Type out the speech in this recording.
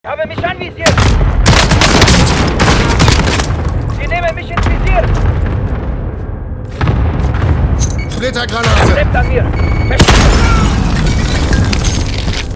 Ich habe mich anvisiert! Sie nehmen mich ins Visier! Splittergranate! Bleibt an mir!